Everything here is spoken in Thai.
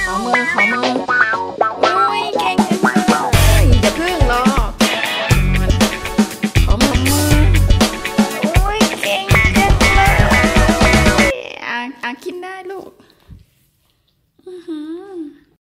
อมือโอ้ยเก่งจังเลยอย่าพึ่งรอขอมือโอ้ยเก่งจังเลยกินได้ลูก